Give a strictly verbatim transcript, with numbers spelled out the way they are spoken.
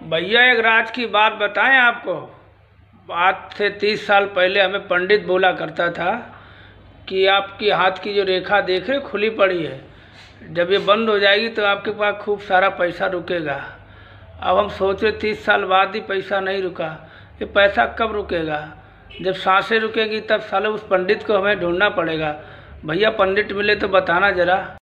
भैया एक राज की बात बताएं आपको। आज से तीस साल पहले हमें पंडित बोला करता था कि आपकी हाथ की जो रेखा देख रहे खुली पड़ी है, जब ये बंद हो जाएगी तो आपके पास खूब सारा पैसा रुकेगा। अब हम सोच रहे तीस साल बाद ही पैसा नहीं रुका, ये पैसा कब रुकेगा? जब सांसें रुकेगी तब साले उस पंडित को हमें ढूंढना पड़ेगा। भैया पंडित मिले तो बताना ज़रा।